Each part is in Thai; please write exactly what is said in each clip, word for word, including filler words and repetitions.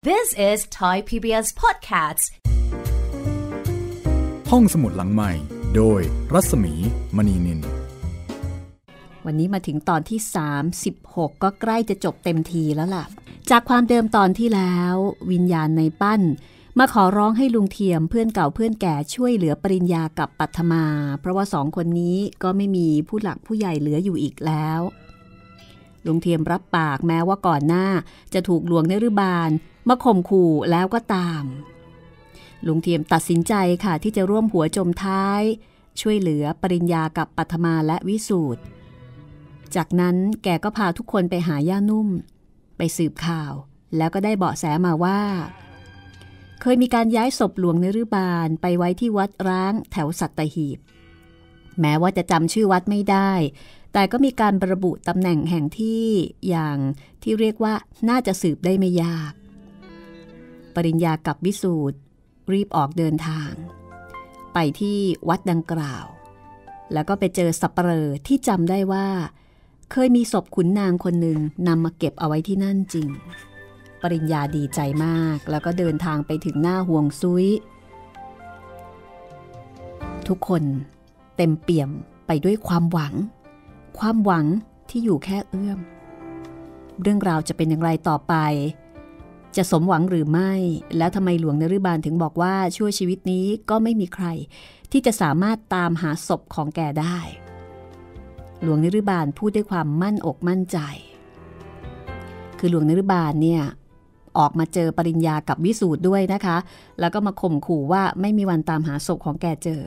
This is Thai พี บี เอส Podcast ห้องสมุดหลังใหม่โดยรัศมีมณีนินวันนี้มาถึงตอนที่สามสิบหกก็ใกล้จะจบเต็มทีแล้วล่ะจากความเดิมตอนที่แล้ววิญญาณในปั้นมาขอร้องให้ลุงเทียมเพื่อนเก่าเพื่อนแก่ช่วยเหลือปริญญากับปัทมาเพราะว่าสองคนนี้ก็ไม่มีผู้หลักผู้ใหญ่เหลืออยู่อีกแล้วลุงเทียมรับปากแม้ว่าก่อนหน้าจะถูกหลวงนฤบาลมาข่มขู่แล้วก็ตามลุงเทียมตัดสินใจค่ะที่จะร่วมหัวจมท้ายช่วยเหลือปริญญากับปัทมาและวิสูตรจากนั้นแกก็พาทุกคนไปหาย่านุ่มไปสืบข่าวแล้วก็ได้เบาะแสมาว่าเคยมีการย้ายศพหลวงนฤบาลไปไว้ที่วัดร้างแถวสัตหีบแม้ว่าจะจำชื่อวัดไม่ได้แต่ก็มีการระบุตำแหน่งแห่งที่อย่างที่เรียกว่าน่าจะสืบได้ไม่ยากปริญญากับวิสูตรรีบออกเดินทางไปที่วัดดังกล่าวแล้วก็ไปเจอสัปเหร่อที่จำได้ว่าเคยมีศพขุนนางคนหนึ่งนำมาเก็บเอาไว้ที่นั่นจริงปริญญาดีใจมากแล้วก็เดินทางไปถึงหน้าห่วงซุยทุกคนเต็มเปี่ยมไปด้วยความหวังความหวังที่อยู่แค่เอื้อมเรื่องราวจะเป็นอย่างไรต่อไปจะสมหวังหรือไม่แล้วทำไมหลวงนฤบาลถึงบอกว่าชั่วชีวิตนี้ก็ไม่มีใครที่จะสามารถตามหาศพของแกได้หลวงนฤบาลพูดด้วยความมั่นอกมั่นใจคือหลวงนฤบาลเนี่ยออกมาเจอปริญญากับวิสูตรด้วยนะคะแล้วก็มาข่มขู่ว่าไม่มีวันตามหาศพของแกเจอ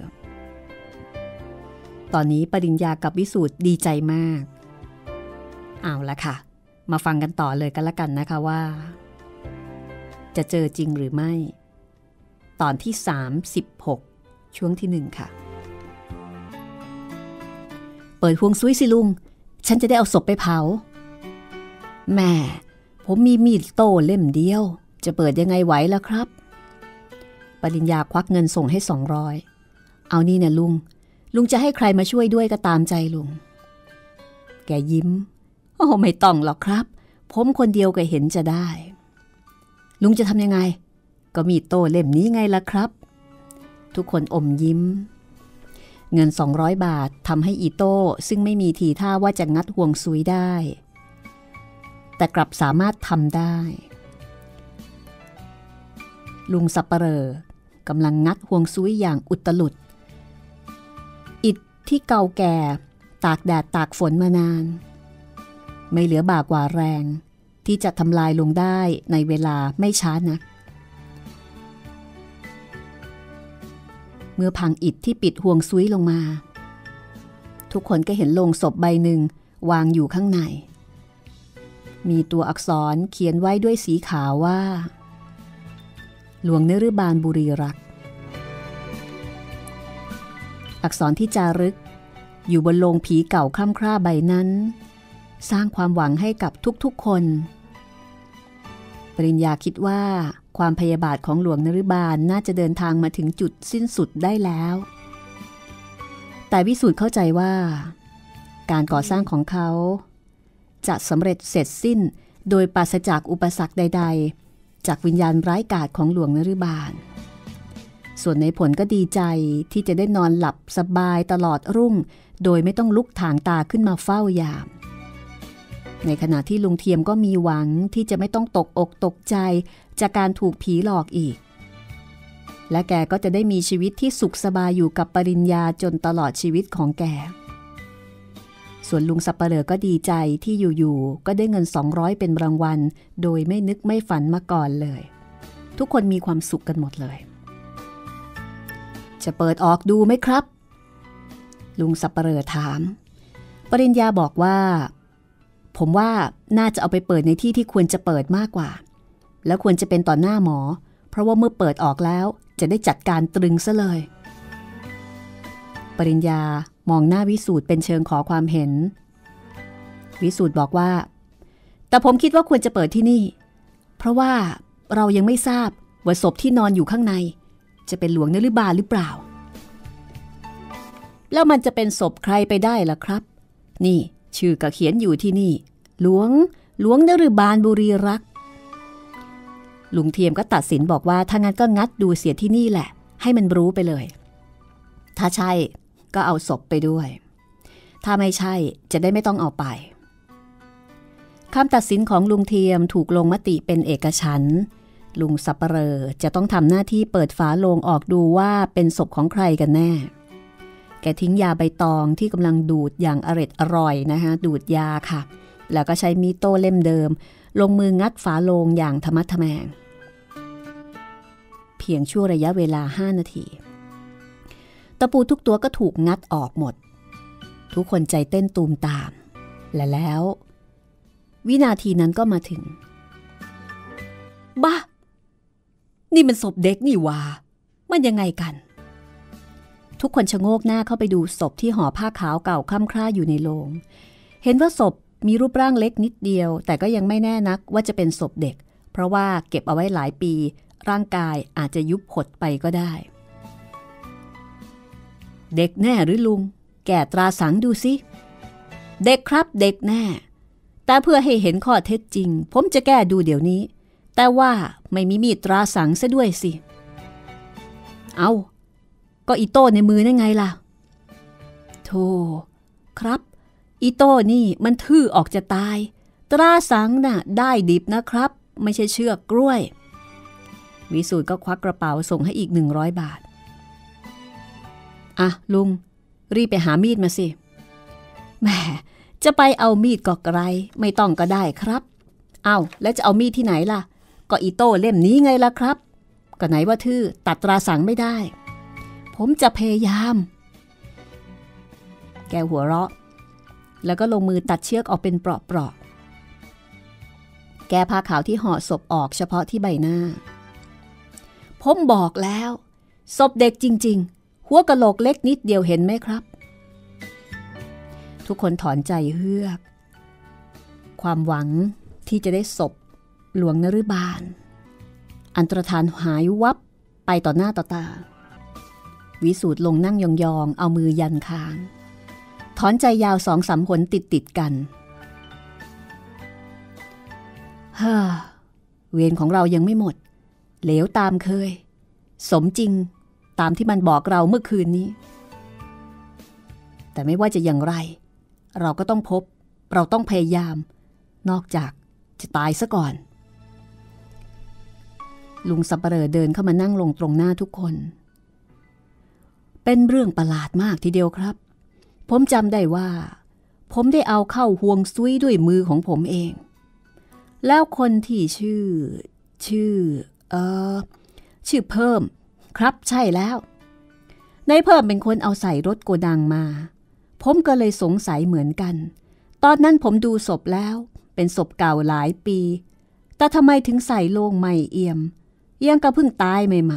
ตอนนี้ปริญญากับวิสูตรดีใจมากเอาละค่ะมาฟังกันต่อเลยกันละกันนะคะว่าจะเจอจริงหรือไม่ตอนที่สามสิบหกช่วงที่หนึ่งค่ะเปิดห่วงซุยสิลุงฉันจะได้เอาศพไปเผาแม่ผมมีมีดโต้เล่มเดียวจะเปิดยังไงไหวล่ะครับปริญญาควักเงินส่งให้สองร้อยเอานี่เนี่ยลุงลุงจะให้ใครมาช่วยด้วยก็ตามใจลุงแกยิ้มโอ้ไม่ต้องหรอกครับผมคนเดียวก็เห็นจะได้ลุงจะทำยังไงก็มีดโต้เล่มนี้ไงล่ะครับทุกคนอมยิ้มเงินสองร้อยบาททำให้อีโต้ซึ่งไม่มีทีท่าว่าจะงัดห่วงซุยได้แต่กลับสามารถทำได้ลุงสัปเหร่อกำลังงัดห่วงซุยอย่างอุตลุดอิฐที่เก่าแก่ตากแดดตากฝนมานานไม่เหลือบ่ากว่าแรงที่จะทำลายลงได้ในเวลาไม่ช้านักเมื่อพังอิฐที่ปิดห่วงซุยลงมาทุกคนก็เห็นโลงศพใบหนึ่งวางอยู่ข้างในมีตัวอักษรเขียนไว้ด้วยสีขาวว่าหลวงนฤบาลบุรีรักษ์อักษรที่จารึกอยู่บนโลงผีเก่าคล่ำคร่าใบนั้นสร้างความหวังให้กับทุกๆคนปริญญาคิดว่าความพยาบาทของหลวงนฤบาลน่าจะเดินทางมาถึงจุดสิ้นสุดได้แล้วแต่วิสูตรเข้าใจว่าการก่อสร้างของเขาจะสำเร็จเสร็จสิ้นโดยปราศจากอุปสรรคใดๆจากวิญญาณร้ายกาจของหลวงนฤบาลส่วนในผลก็ดีใจที่จะได้นอนหลับสบายตลอดรุ่งโดยไม่ต้องลุกถางตาขึ้นมาเฝ้ายามในขณะที่ลุงเทียมก็มีหวังที่จะไม่ต้องตกอกตกใจจากการถูกผีหลอกอีกและแกก็จะได้มีชีวิตที่สุขสบายอยู่กับปริญญาจนตลอดชีวิตของแกส่วนลุงสัปเหร่อก็ดีใจที่อยู่ๆก็ได้เงินสองร้อยเป็นรางวัลโดยไม่นึกไม่ฝันมาก่อนเลยทุกคนมีความสุขกันหมดเลยจะเปิดออกดูไหมครับลุงสัปเหร่อถามปริญญาบอกว่าผมว่าน่าจะเอาไปเปิดในที่ที่ควรจะเปิดมากกว่าแล้วควรจะเป็นต่อหน้าหมอเพราะว่าเมื่อเปิดออกแล้วจะได้จัดการตรึงซะเลยปริญญามองหน้าวิสูตรเป็นเชิงขอความเห็นวิสูตรบอกว่าแต่ผมคิดว่าควรจะเปิดที่นี่เพราะว่าเรายังไม่ทราบว่าศพที่นอนอยู่ข้างในจะเป็นหลวงนฤบาลหรือเปล่าแล้วมันจะเป็นศพใครไปได้ล่ะครับนี่ชื่อก็เขียนอยู่ที่นี่หลวงหลวงนฤบาลบุรีรักษ์ลุงเทียมก็ตัดสินบอกว่าถ้างั้นก็งัดดูเสียที่นี่แหละให้มันรู้ไปเลยถ้าใช่ก็เอาศพไปด้วยถ้าไม่ใช่จะได้ไม่ต้องเอาไปคำตัดสินของลุงเทียมถูกลงมติเป็นเอกฉันท์ลุงสัปเหร่อจะต้องทำหน้าที่เปิดฝาโลงออกดูว่าเป็นศพของใครกันแน่แกทิ้งยาใบตองที่กำลังดูดอย่างอร็ดอร่อยนะคะดูดยาค่ะแล้วก็ใช้มีดโต้เล่มเดิมลงมืองัดฝาโลงอย่างทะมัดทะแมงเพียงชั่วระยะเวลาห้านาทีตะปูทุกตัวก็ถูกงัดออกหมดทุกคนใจเต้นตูมตามและแล้ววินาทีนั้นก็มาถึงบ้านี่มันศพเด็กนี่วะมันยังไงกันทุกคนชะโงกหน้าเข้าไปดูศพที่ห่อผ้าขาวเก่าคล่ำคร่าอยู่ในโลงเห็นว่าศพมีรูปร่างเล็กนิดเดียวแต่ก็ยังไม่แน่นักว่าจะเป็นศพเด็กเพราะว่าเก็บเอาไว้หลายปีร่างกายอาจจะยุบหดไปก็ได้เด็กแน่หรือลุงแกะตราสังดูสิเด็กครับเด็กแน่แต่เพื่อให้เห็นข้อเท็จจริงผมจะแก้ดูเดี๋ยวนี้แต่ว่าไม่มีมีดตราสังซะด้วยสิเอาก็อีโต้ในมือนั่นไงล่ะโธ่ครับอีโต้นี่มันทื่อออกจะตายตราสังน่ะได้ดิบนะครับไม่ใช่เชือกกล้วยวิสูตรก็ควักกระเป๋าส่งให้อีกหนึ่งร้อยบาทอ่ะลุงรีบไปหามีดมาสิแหมจะไปเอามีดก็ไกลไม่ต้องก็ได้ครับเอาแล้วจะเอามีดที่ไหนล่ะก็อีโต้เล่มนี้ไงล่ะครับก็ไหนว่าทื่อตัดตราสังไม่ได้ผมจะพยายามแกหัวเราะแล้วก็ลงมือตัดเชือกออกเป็นเปราะๆแกผ้าขาวที่ห่อศพออกเฉพาะที่ใบหน้าผมบอกแล้วศพเด็กจริงๆหัวกะโหลกเล็กนิดเดียวเห็นไหมครับทุกคนถอนใจเฮือกความหวังที่จะได้ศพหลวงนฤบาลอันตรธานหายวับไปต่อหน้าต่อตาวิสูตรลงนั่งยองๆเอามือยันคางถอนใจยาวสองสามหนติดติดกันเฮ้อเวรของเรายังไม่หมดเหลวตามเคยสมจริงตามที่มันบอกเราเมื่อคืนนี้แต่ไม่ว่าจะอย่างไรเราก็ต้องพบเราต้องพยายามนอกจากจะตายซะก่อนลุงสัปเหร่อเดินเข้ามานั่งลงตรงหน้าทุกคนเป็นเรื่องประหลาดมากทีเดียวครับผมจำได้ว่าผมได้เอาเข้าห่วงซุยด้วยมือของผมเองแล้วคนที่ชื่อชื่อเอ่อชื่อเพิ่มครับใช่แล้วนายเพิ่มเป็นคนเอาใส่รถโกดังมาผมก็เลยสงสัยเหมือนกันตอนนั้นผมดูศพแล้วเป็นศพเก่าหลายปีแต่ทำไมถึงใส่โลงใหม่เอี่ยมยังกะเพิ่งตายใหม่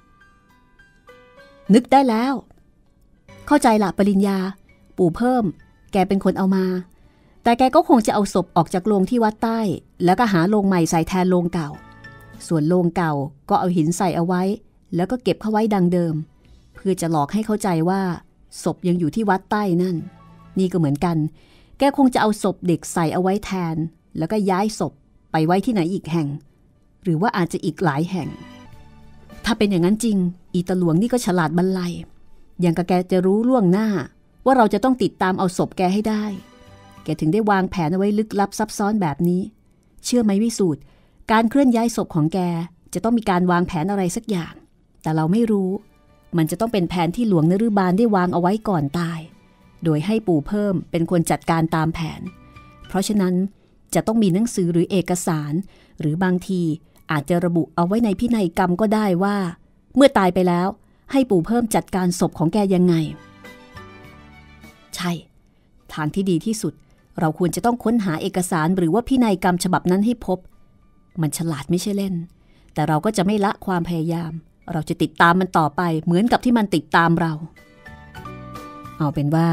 ๆนึกได้แล้วเข้าใจละปริญญาปู่เพิ่มแกเป็นคนเอามาแต่แกก็คงจะเอาศพออกจากโลงที่วัดใต้แล้วก็หาโลงใหม่ใส่แทนโลงเก่าส่วนโลงเก่าก็เอาหินใส่เอาไว้แล้วก็เก็บเข้าไว้ดังเดิมเพื่อจะหลอกให้เข้าใจว่าศพยังอยู่ที่วัดใต้นั่นนี่ก็เหมือนกันแกคงจะเอาศพเด็กใส่เอาไว้แทนแล้วก็ย้ายศพไปไว้ที่ไหนอีกแห่งหรือว่าอาจจะอีกหลายแห่งถ้าเป็นอย่างนั้นจริงอีตาหลวงนี่ก็ฉลาดบรรลัยอย่างกับแกจะรู้ล่วงหน้าว่าเราจะต้องติดตามเอาศพแกให้ได้แกถึงได้วางแผนเอาไว้ลึกลับซับซ้อนแบบนี้เชื่อไหมวิสูตรการเคลื่อนย้ายศพของแกจะต้องมีการวางแผนอะไรสักอย่างแต่เราไม่รู้มันจะต้องเป็นแผนที่หลวงนฤบาลได้วางเอาไว้ก่อนตายโดยให้ปู่เพิ่มเป็นคนจัดการตามแผนเพราะฉะนั้นจะต้องมีหนังสือหรือเอกสารหรือบางทีอาจจะระบุเอาไว้ในพินัยกรรมก็ได้ว่าเมื่อตายไปแล้วให้ปู่เพิ่มจัดการศพของแกยังไงใช่ทางที่ดีที่สุดเราควรจะต้องค้นหาเอกสารหรือว่าพินัยกรรมฉบับนั้นให้พบมันฉลาดไม่ใช่เล่นแต่เราก็จะไม่ละความพยายามเราจะติดตามมันต่อไปเหมือนกับที่มันติดตามเราเอาเป็นว่า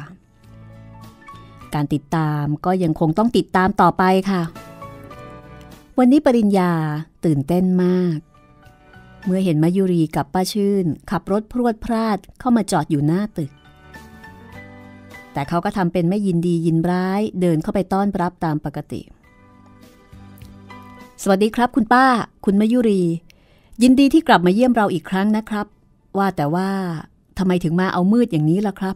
การติดตามก็ยังคงต้องติดตามต่อไปค่ะวันนี้ปริญญาตื่นเต้นมากเมื่อเห็นมายุรีกับป้าชื่นขับรถพรวดพราดเข้ามาจอดอยู่หน้าตึกแต่เขาก็ทำเป็นไม่ยินดียินร้ายเดินเข้าไปต้อนรับตามปกติสวัสดีครับคุณป้าคุณมายุรียินดีที่กลับมาเยี่ยมเราอีกครั้งนะครับว่าแต่ว่าทำไมถึงมาเอามืดอย่างนี้ล่ะครับ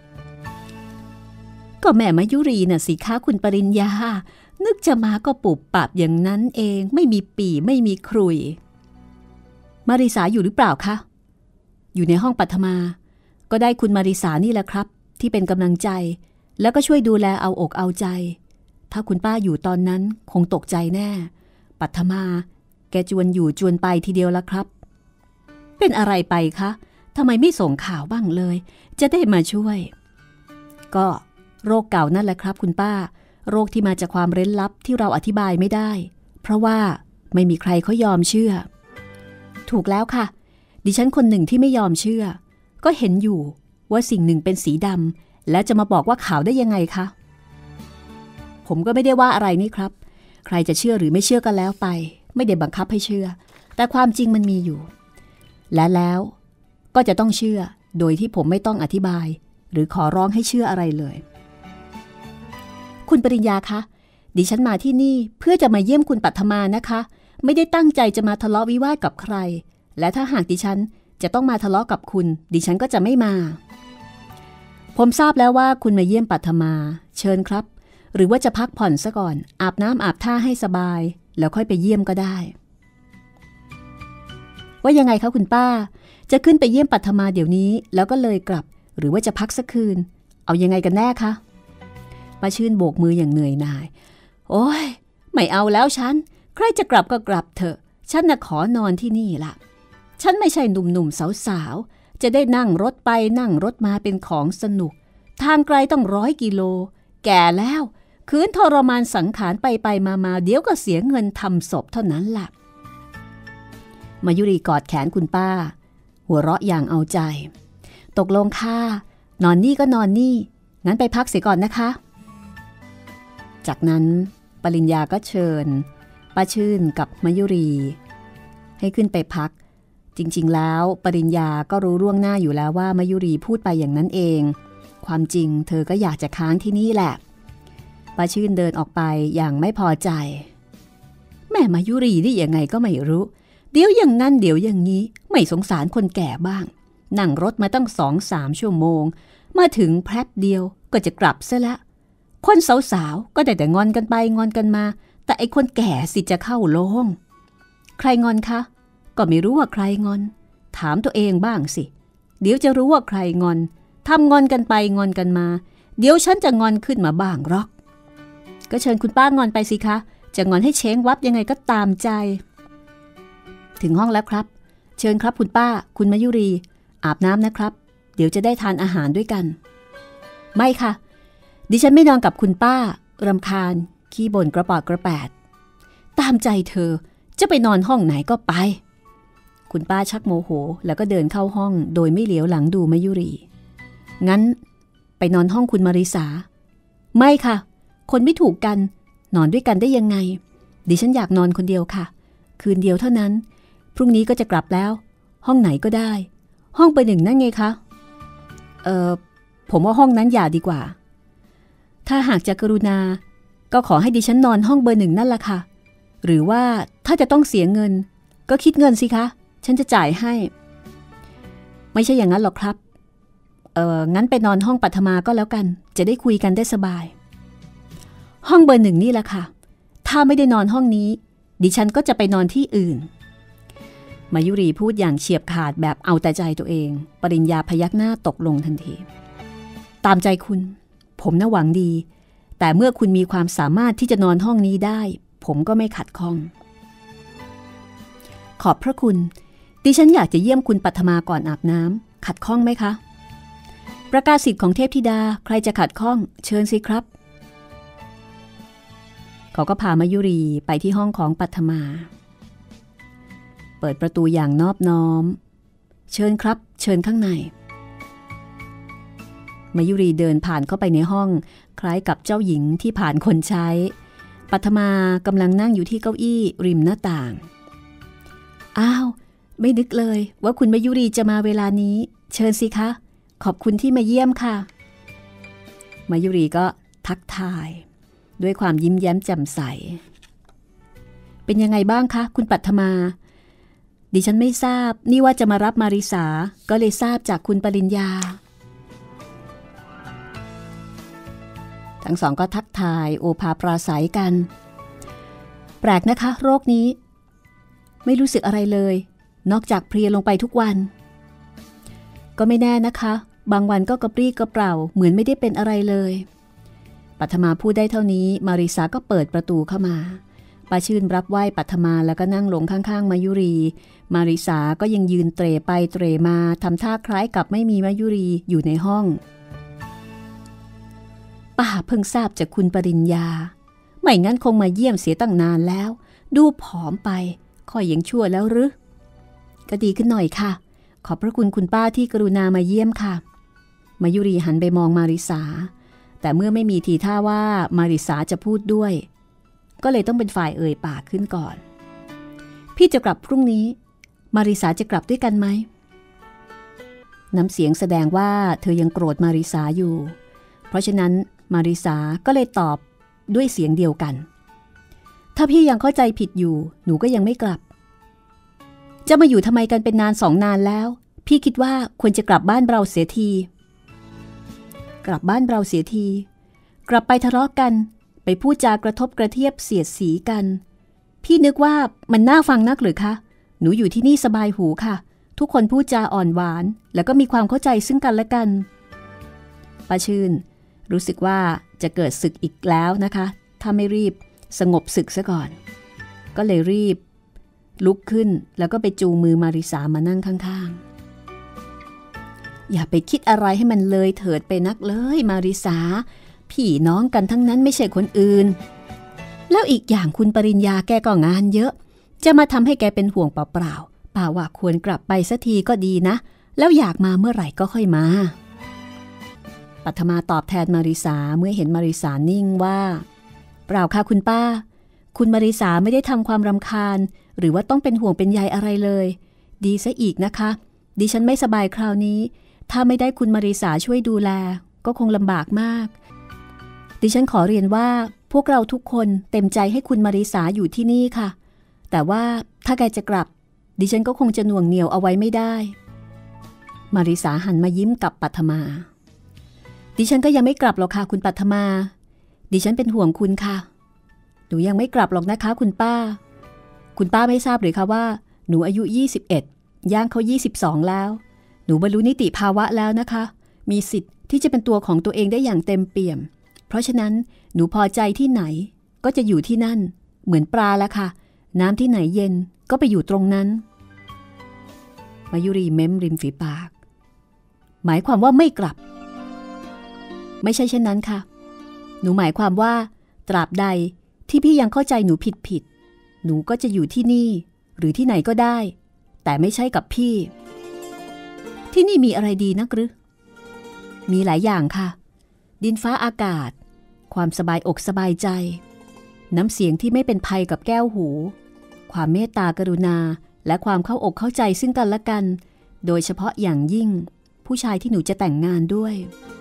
ก็แม่มายุรีน่ะสิคะคุณปริญญานึกจะมาก็ปุบปับอย่างนั้นเองไม่มีปี่ไม่มีครุยมาริสาอยู่หรือเปล่าคะอยู่ในห้องปัทมาก็ได้คุณมาริสานี่แหละครับที่เป็นกำลังใจแล้วก็ช่วยดูแลเอาอกเอาใจถ้าคุณป้าอยู่ตอนนั้นคงตกใจแน่ปัทมาแกจวนอยู่จวนไปทีเดียวละครับเป็นอะไรไปคะทำไมไม่ส่งข่าวบ้างเลยจะได้มาช่วยก็โรคเก่านั่นแหละครับคุณป้าโรคที่มาจากความเร้นลับที่เราอธิบายไม่ได้เพราะว่าไม่มีใครเขายอมเชื่อถูกแล้วค่ะดิฉันคนหนึ่งที่ไม่ยอมเชื่อก็เห็นอยู่ว่าสิ่งหนึ่งเป็นสีดำและจะมาบอกว่าขาวได้ยังไงคะผมก็ไม่ได้ว่าอะไรนี่ครับใครจะเชื่อหรือไม่เชื่อก็แล้วไปไม่ได้บังคับให้เชื่อแต่ความจริงมันมีอยู่และแล้วก็จะต้องเชื่อโดยที่ผมไม่ต้องอธิบายหรือขอร้องให้เชื่ออะไรเลยคุณปริญญาคะดิฉันมาที่นี่เพื่อจะมาเยี่ยมคุณปัทมานะคะไม่ได้ตั้งใจจะมาทะเลาะวิวาทกับใครและถ้าหากดิฉันจะต้องมาทะเลาะกับคุณดิฉันก็จะไม่มาผมทราบแล้วว่าคุณมาเยี่ยมปัทมาเชิญครับหรือว่าจะพักผ่อนซะก่อนอาบน้ำอาบท่าให้สบายแล้วค่อยไปเยี่ยมก็ได้ว่ายังไงคะคุณป้าจะขึ้นไปเยี่ยมปัทมาเดี๋ยวนี้แล้วก็เลยกลับหรือว่าจะพักสักคืนเอายังไงกันแน่คะป้าชื่นโบกมืออย่างเหนื่อยหน่ายโอ้ยไม่เอาแล้วฉันใครจะกลับก็กลับเถอะฉันน่ะขอนอนที่นี่ล่ะฉันไม่ใช่หนุ่มๆสาวๆจะได้นั่งรถไปนั่งรถมาเป็นของสนุกทางไกลต้องร้อยกิโลแก่แล้วคืนทรมานสังขารไปไปมามาเดี๋ยวก็เสียเงินทำศพเท่านั้นล่ะมายุรีกอดแขนคุณป้าหัวเราะอย่างเอาใจตกลงค่ะนอนนี่ก็นอนนี่งั้นไปพักเสียก่อนนะคะจากนั้นปริญญาก็เชิญป้าชื่นกับมายุรีให้ขึ้นไปพักจริงๆแล้วปริญญาก็รู้ล่วงหน้าอยู่แล้วว่ามายุรีพูดไปอย่างนั้นเองความจริงเธอก็อยากจะค้างที่นี่แหละป้าชื่นเดินออกไปอย่างไม่พอใจแม่มายุรีนี่ยังไงก็ไม่รู้เดี๋ยวอย่างนั้นเดี๋ยวอย่างนี้ไม่สงสารคนแก่บ้างนั่งรถมาตั้งสองสามชั่วโมงมาถึงแป๊บเดียวก็จะกลับซะละคนสาวๆก็ได้แต่งอนกันไปงอนกันมาแต่ไอ้คนแก่สิจะเข้าโลงใครงอนคะก็ไม่รู้ว่าใครงอนถามตัวเองบ้างสิเดี๋ยวจะรู้ว่าใครงอนทำงอนกันไปงอนกันมาเดี๋ยวฉันจะงอนขึ้นมาบ้างหรอกก็เชิญคุณป้างอนไปสิคะจะงอนให้เช้งวับยังไงก็ตามใจถึงห้องแล้วครับเชิญครับคุณป้าคุณมายุรีอาบน้ำนะครับเดี๋ยวจะได้ทานอาหารด้วยกันไม่ค่ะดิฉันไม่นอนกับคุณป้ารำคาญขี้บ่นกระปอดกระแปดตามใจเธอจะไปนอนห้องไหนก็ไปคุณป้าชักโมโหแล้วก็เดินเข้าห้องโดยไม่เหลียวหลังดูมายุรีงั้นไปนอนห้องคุณมาริสาไม่ค่ะคนไม่ถูกกันนอนด้วยกันได้ยังไงดิฉันอยากนอนคนเดียวค่ะคืนเดียวเท่านั้นพรุ่งนี้ก็จะกลับแล้วห้องไหนก็ได้ห้องเบอร์หนึ่งนั่นไงคะเออผมว่าห้องนั้นอย่าดีกว่าถ้าหากจะกรุณาก็ขอให้ดิฉันนอนห้องเบอร์หนึ่งนั่นแหละค่ะหรือว่าถ้าจะต้องเสียเงินก็คิดเงินสิคะฉันจะจ่ายให้ไม่ใช่อย่างนั้นหรอกครับเอองั้นไปนอนห้องปัทมาก็แล้วกันจะได้คุยกันได้สบายห้องเบอร์หนึ่งนี่แหละค่ะถ้าไม่ได้นอนห้องนี้ดิฉันก็จะไปนอนที่อื่นมายุรีพูดอย่างเฉียบขาดแบบเอาแต่ใจตัวเองปริญญาพยักหน้าตกลงทันทีตามใจคุณผมน่ะหวังดีแต่เมื่อคุณมีความสามารถที่จะนอนห้องนี้ได้ผมก็ไม่ขัดข้องขอบพระคุณดิฉันอยากจะเยี่ยมคุณปัทมาก่อนอาบน้ำขัดข้องไหมคะประกาศสิทธิ์ของเทพธิดาใครจะขัดข้องเชิญสิครับเขาก็พามายุรีไปที่ห้องของปัทมาเปิดประตูอย่างนอบน้อมเชิญครับเชิญข้างในมายุรีเดินผ่านเข้าไปในห้องคล้ายกับเจ้าหญิงที่ผ่านคนใช้ปัทมากำลังนั่งอยู่ที่เก้าอี้ริมหน้าต่างอ้าวไม่นึกเลยว่าคุณมายุรีจะมาเวลานี้เชิญสิคะขอบคุณที่มาเยี่ยมค่ะมายุรีก็ทักทายด้วยความยิ้มแย้มแจ่มใสเป็นยังไงบ้างคะคุณปัทมาดิฉันไม่ทราบนี่ว่าจะมารับมาริสาก็เลยทราบจากคุณปริญญาทั้งสองก็ทักทายโอภาปราศัยกันแปลกนะคะโรคนี้ไม่รู้สึกอะไรเลยนอกจากเพลียลงไปทุกวันก็ไม่แน่นะคะบางวันก็กระปรี้กระเปร่าเหมือนไม่ได้เป็นอะไรเลยปัทมาพูดได้เท่านี้มาริสาก็เปิดประตูเข้ามาป้าชื่นรับไหว้ปัทมาแล้วก็นั่งลงข้างๆมายุรีมาริสาก็ยังยืนเตร่ไปเตร่มาทำท่าคล้ายกับไม่มีมายุรีอยู่ในห้องป้าเพิ่งทราบจากคุณปริญญาไม่งั้นคงมาเยี่ยมเสียตั้งนานแล้วดูผอมไปค่อยยังชั่วแล้วหรือก็ดีขึ้นหน่อยค่ะขอบพระคุณคุณป้าที่กรุณามาเยี่ยมค่ะมายุรีหันไปมองมาริสาแต่เมื่อไม่มีทีท่าว่ามาริสาจะพูดด้วยก็เลยต้องเป็นฝ่ายเอ่ยปากขึ้นก่อนพี่จะกลับพรุ่งนี้มาริสาจะกลับด้วยกันไหมน้ำเสียงแสดงว่าเธอยังโกรธมาริสาอยู่เพราะฉะนั้นมาริสาก็เลยตอบด้วยเสียงเดียวกันถ้าพี่ยังเข้าใจผิดอยู่หนูก็ยังไม่กลับจะมาอยู่ทำไมกันเป็นนานสองนานแล้วพี่คิดว่าควรจะกลับบ้านเราเสียทีกลับบ้านเราเสียทีกลับไปทะเลาะกันไปพูดจากระทบกระเทียบเสียดสีกันพี่นึกว่ามันน่าฟังนักหรือคะหนูอยู่ที่นี่สบายหูค่ะทุกคนพูดจาอ่อนหวานแล้วก็มีความเข้าใจซึ่งกันและกันป้าชื่นรู้สึกว่าจะเกิดศึกอีกแล้วนะคะถ้าไม่รีบสงบศึกซะก่อนก็เลยรีบลุกขึ้นแล้วก็ไปจูงมือมาริสามานั่งข้างๆอย่าไปคิดอะไรให้มันเลยเถิดไปนักเลยมาริสาพี่น้องกันทั้งนั้นไม่ใช่คนอื่นแล้วอีกอย่างคุณปริญญาแกก็งานเยอะจะมาทำให้แกเป็นห่วงเปล่าๆป่าว่าควรกลับไปสักทีก็ดีนะแล้วอยากมาเมื่อไหร่ก็ค่อยมาปัทมาตอบแทนมาริสาเมื่อเห็นมาริสานิ่งว่าเปล่าค่ะคุณป้าคุณมาริสาไม่ได้ทำความรำคาญหรือว่าต้องเป็นห่วงเป็นใยอะไรเลยดีซะอีกนะคะดิฉันไม่สบายคราวนี้ถ้าไม่ได้คุณมาริสาช่วยดูแลก็คงลำบากมากดิฉันขอเรียนว่าพวกเราทุกคนเต็มใจให้คุณมาริสาอยู่ที่นี่ค่ะแต่ว่าถ้าแกจะกลับดิฉันก็คงจะหน่วงเหนี่ยวเอาไว้ไม่ได้มาริสาหันมายิ้มกับปัทมาดิฉันก็ยังไม่กลับหรอกค่ะคุณปัทมาดิฉันเป็นห่วงคุณค่ะหนูยังไม่กลับหรอกนะคะคุณป้าคุณป้าไม่ทราบหรือคะว่าหนูอายุยี่สิบเอ็ดย่างเขายี่สิบสองแล้วหนูบรรลุนิติภาวะแล้วนะคะมีสิทธิ์ที่จะเป็นตัวของตัวเองได้อย่างเต็มเปี่ยมเพราะฉะนั้นหนูพอใจที่ไหนก็จะอยู่ที่นั่นเหมือนปลาละค่ะน้ำที่ไหนเย็นก็ไปอยู่ตรงนั้นมายุรีเม้มริมฝีปากหมายความว่าไม่กลับไม่ใช่เช่นนั้นค่ะหนูหมายความว่าตราบใดที่พี่ยังเข้าใจหนูผิดผิดหนูก็จะอยู่ที่นี่หรือที่ไหนก็ได้แต่ไม่ใช่กับพี่ที่นี่มีอะไรดีนักหรือมีหลายอย่างค่ะดินฟ้าอากาศความสบายอกสบายใจน้ำเสียงที่ไม่เป็นภัยกับแก้วหูความเมตตากรุณาและความเข้าอกเข้าใจซึ่งกันและกันโดยเฉพาะอย่างยิ่งผู้ชายที่หนูจะแต่งงานด้วย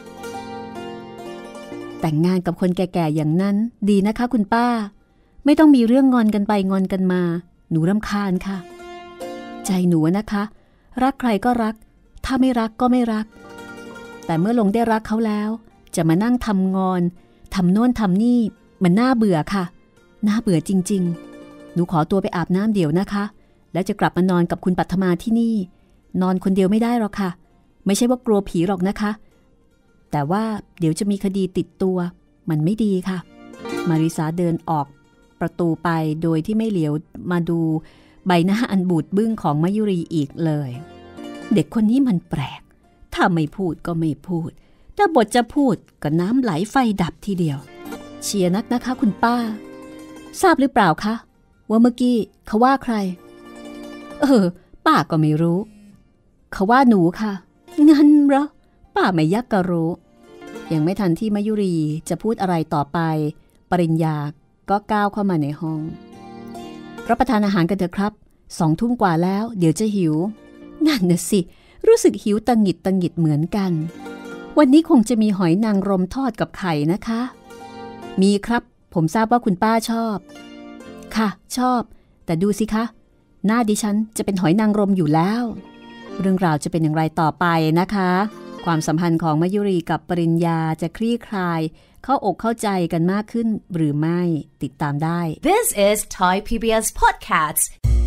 แต่งงานกับคนแก่ๆอย่างนั้นดีนะคะคุณป้าไม่ต้องมีเรื่องงอนกันไปงอนกันมาหนูรำคาญค่ะใจหนูนะคะรักใครก็รักถ้าไม่รักก็ไม่รักแต่เมื่อลงได้รักเขาแล้วจะมานั่งทำงอนทำโน่นทำนี่มันน่าเบื่อค่ะน่าเบื่อจริงๆหนูขอตัวไปอาบน้ำเดี๋ยวนะคะแล้วจะกลับมานอนกับคุณปัทมาที่นี่นอนคนเดียวไม่ได้หรอกค่ะไม่ใช่ว่ากลัวผีหรอกนะคะแต่ว่าเดี๋ยวจะมีคดีติดตัวมันไม่ดีค่ะมาริสาเดินออกประตูไปโดยที่ไม่เหลียวมาดูใบหน้าอันบูดบึ้งของมายุรีอีกเลยเด็กคนนี้มันแปลกถ้าไม่พูดก็ไม่พูดถ้าบทจะพูดก็น้ำไหลไฟดับทีเดียวเชียร์นักนะคะคุณป้าทราบหรือเปล่าคะว่าเมื่อกี้เขาว่าใครเออป้าก็ไม่รู้เขาว่าหนูค่ะงั้นเหรอป้าไม่ยักกะรู้ยังไม่ทันที่มายุรีจะพูดอะไรต่อไปปริญญาก็ก้าวเข้ามาในห้องรับประทานอาหารกันเถอะครับสองทุ่มกว่าแล้วเดี๋ยวจะหิวนั่นน่ะสิรู้สึกหิวตังหงิดตังหงิดเหมือนกันวันนี้คงจะมีหอยนางรมทอดกับไข่นะคะมีครับผมทราบว่าคุณป้าชอบค่ะชอบแต่ดูสิคะหน้าดิฉันจะเป็นหอยนางรมอยู่แล้วเรื่องราวจะเป็นอย่างไรต่อไปนะคะความสัมพันธ์ของมยุรีกับปริญญาจะคลี่คลายเข้าอกเข้าใจกันมากขึ้นหรือไม่ติดตามได้ This is Thai พี บี เอส Podcast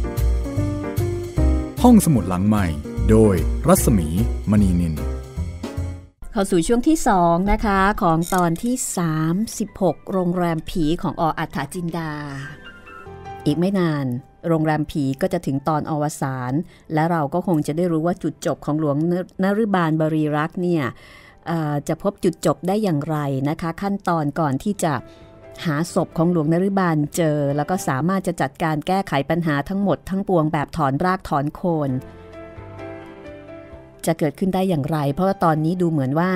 ห้องสมุดหลังใหม่โดยรัศมีมณีนินเข้าสู่ช่วงที่สองนะคะของตอนที่สามสิบหกโรงแรมผีของอ.อัฏฐจินดาอีกไม่นานโรงแรมผีก็จะถึงตอนอวสานและเราก็คงจะได้รู้ว่าจุดจบของหลวงนฤบาลบรีรักษ์เนี่ยจะพบจุดจบได้อย่างไรนะคะขั้นตอนก่อนที่จะหาศพของหลวงนฤบาลเจอแล้วก็สามารถจะจัดการแก้ไขปัญหาทั้งหมดทั้งปวงแบบถอนรากถอนโคนจะเกิดขึ้นได้อย่างไรเพราะว่าตอนนี้ดูเหมือนว่า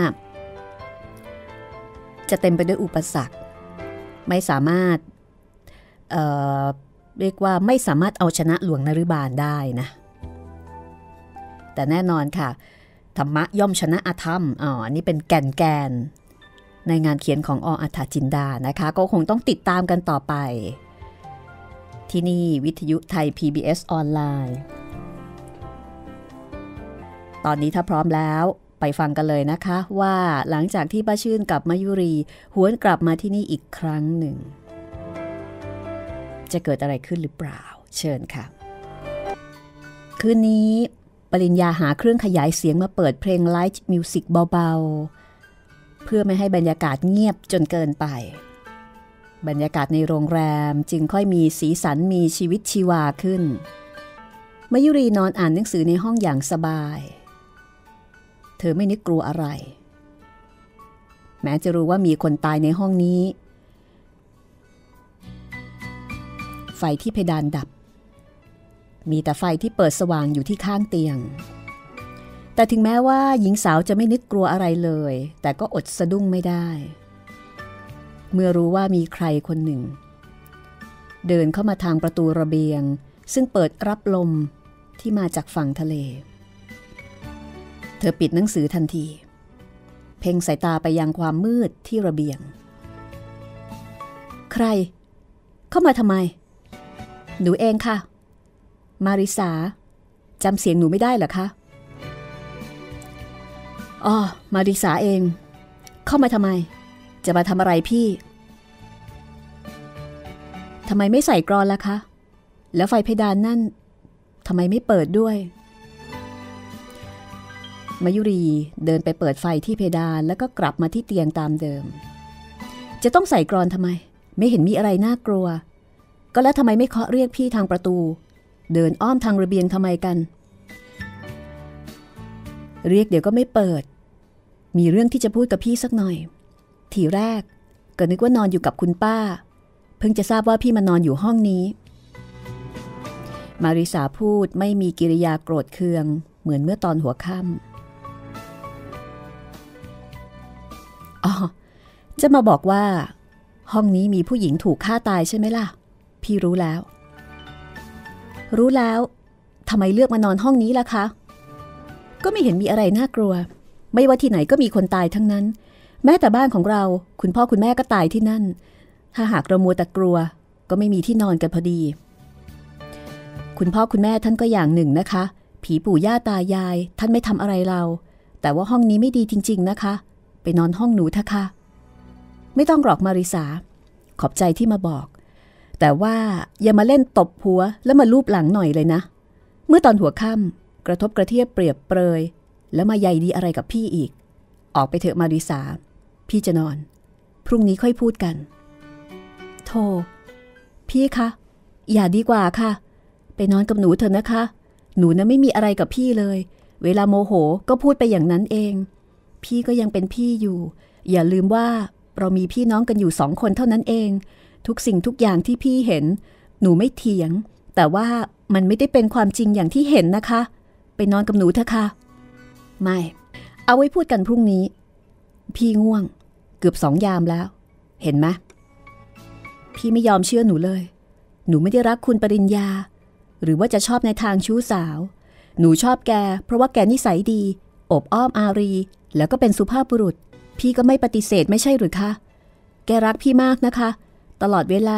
จะเต็มไปด้วยอุปสรรคไม่สามารถเอ่อเรียกว่าไม่สามารถเอาชนะหลวงนฤบาลได้นะแต่แน่นอนค่ะธรรมะย่อมชนะอธรรมอ๋อนี่เป็นแก่นแกนในงานเขียนของอ.อัฏฐจินดานะคะก็คงต้องติดตามกันต่อไปที่นี่วิทยุไทย พี บี เอส ออนไลน์ตอนนี้ถ้าพร้อมแล้วไปฟังกันเลยนะคะว่าหลังจากที่ป้าชื่นกับมยุรีหวนกลับมาที่นี่อีกครั้งหนึ่งจะเกิดอะไรขึ้นหรือเปล่าเชิญค่ะคืนนี้ปริญญาหาเครื่องขยายเสียงมาเปิดเพลงไลท์มิวสิกเบาๆเพื่อไม่ให้บรรยากาศเงียบจนเกินไปบรรยากาศในโรงแรมจึงค่อยมีสีสันมีชีวิตชีวาขึ้นมยุรีนอนอ่านหนังสือในห้องอย่างสบายเธอไม่นึกกลัวอะไรแม้จะรู้ว่ามีคนตายในห้องนี้ไฟที่เพดานดับมีแต่ไฟที่เปิดสว่างอยู่ที่ข้างเตียงแต่ถึงแม้ว่าหญิงสาวจะไม่นึกกลัวอะไรเลยแต่ก็อดสะดุ้งไม่ได้เมื่อรู้ว่ามีใครคนหนึ่งเดินเข้ามาทางประตูระเบียงซึ่งเปิดรับลมที่มาจากฝั่งทะเลเธอปิดหนังสือทันทีเพ่งสายตาไปยังความมืดที่ระเบียงใครเข้ามาทำไมหนูเองค่ะมาริสาจำเสียงหนูไม่ได้เหรอคะอ๋อมาริสาเองเข้ามาทำไมจะมาทำอะไรพี่ทำไมไม่ใส่กรอนล่ะคะแล้วไฟเพดานนั่นทำไมไม่เปิดด้วยมายุรีเดินไปเปิดไฟที่เพดานแล้วก็กลับมาที่เตียงตามเดิมจะต้องใส่กรอนทำไมไม่เห็นมีอะไรน่ากลัวก็แล้วทำไมไม่เคาะเรียกพี่ทางประตูเดินอ้อมทางระเบียงทำไมกันเรียกเดี๋ยวก็ไม่เปิดมีเรื่องที่จะพูดกับพี่สักหน่อยทีแรกก็นึกว่านอนอยู่กับคุณป้าเพิ่งจะทราบว่าพี่มานอนอยู่ห้องนี้มาริสาพูดไม่มีกิริยาโกรธเคืองเหมือนเมื่อตอนหัวค่ำอ๋อจะมาบอกว่าห้องนี้มีผู้หญิงถูกฆ่าตายใช่ไหมล่ะพี่รู้แล้วรู้แล้วทำไมเลือกมานอนห้องนี้ล่ะคะก็ไม่เห็นมีอะไรน่ากลัวไม่ว่าที่ไหนก็มีคนตายทั้งนั้นแม้แต่บ้านของเราคุณพ่อคุณแม่ก็ตายที่นั่นถ้าหากเรามัวแต่กลัวก็ไม่มีที่นอนกันพอดีคุณพ่อคุณแม่ท่านก็อย่างหนึ่งนะคะผีปู่ย่าตายายท่านไม่ทำอะไรเราแต่ว่าห้องนี้ไม่ดีจริงๆนะคะไปนอนห้องหนูเถอะค่ะไม่ต้องหรอกมาริสาขอบใจที่มาบอกแต่ว่าอย่ามาเล่นตบหัวแล้วมาลูบหลังหน่อยเลยนะเมื่อตอนหัวค่ำกระทบกระเทียบเปรียบเปรยแล้วมาใยดีอะไรกับพี่อีกออกไปเถอะมาริสาพี่จะนอนพรุ่งนี้ค่อยพูดกันโธ่พี่คะอย่าดีกว่าค่ะไปนอนกับหนูเถอะนะคะหนูน่ะไม่มีอะไรกับพี่เลยเวลาโมโหก็พูดไปอย่างนั้นเองพี่ก็ยังเป็นพี่อยู่อย่าลืมว่าเรามีพี่น้องกันอยู่สองคนเท่านั้นเองทุกสิ่งทุกอย่างที่พี่เห็นหนูไม่เถียงแต่ว่ามันไม่ได้เป็นความจริงอย่างที่เห็นนะคะไปนอนกับหนูเถอะค่ะไม่เอาไว้พูดกันพรุ่งนี้พี่ง่วงเกือบสองยามแล้วเห็นไหมพี่ไม่ยอมเชื่อหนูเลยหนูไม่ได้รักคุณปริญญาหรือว่าจะชอบในทางชู้สาวหนูชอบแกเพราะว่าแกนิสัยดีอบอ้อมอารีแล้วก็เป็นสุภาพบุรุษพี่ก็ไม่ปฏิเสธไม่ใช่หรือคะแกรักพี่มากนะคะตลอดเวลา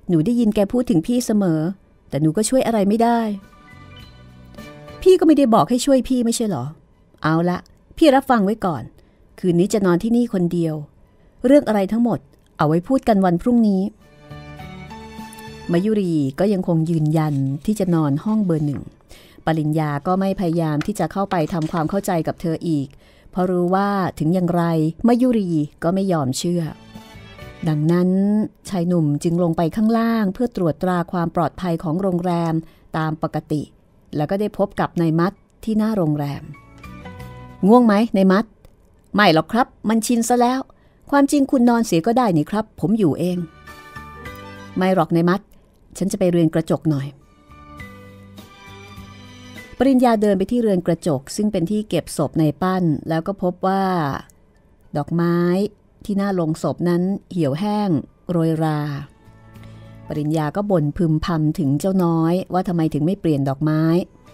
หนูได้ยินแกพูดถึงพี่เสมอแต่หนูก็ช่วยอะไรไม่ได้พี่ก็ไม่ได้บอกให้ช่วยพี่ไม่ใช่หรอเอาละพี่รับฟังไว้ก่อนคืนนี้จะนอนที่นี่คนเดียวเรื่องอะไรทั้งหมดเอาไว้พูดกันวันพรุ่งนี้มายุรีก็ยังคงยืนยันที่จะนอนห้องเบอร์หนึ่งปริญญาก็ไม่พยายามที่จะเข้าไปทำความเข้าใจกับเธออีกเพราะรู้ว่าถึงอย่างไรมายุรีก็ไม่ยอมเชื่อดังนั้นชายหนุ่มจึงลงไปข้างล่างเพื่อตรวจตราความปลอดภัยของโรงแรมตามปกติแล้วก็ได้พบกับนายมัดที่หน้าโรงแรมง่วงไหมนายมัดไม่หรอกครับมันชินซะแล้วความจริงคุณนอนเสียก็ได้นี่ครับผมอยู่เองไม่หรอกนายมัดฉันจะไปเรือนกระจกหน่อยปริญญาเดินไปที่เรือนกระจกซึ่งเป็นที่เก็บศพในปั้นแล้วก็พบว่าดอกไม้ที่หน้าโลงศพนั้นเหี่ยวแห้งโรยราปริญญาก็บ่นพึมพำถึงเจ้าน้อยว่าทำไมถึงไม่เปลี่ยนดอกไม้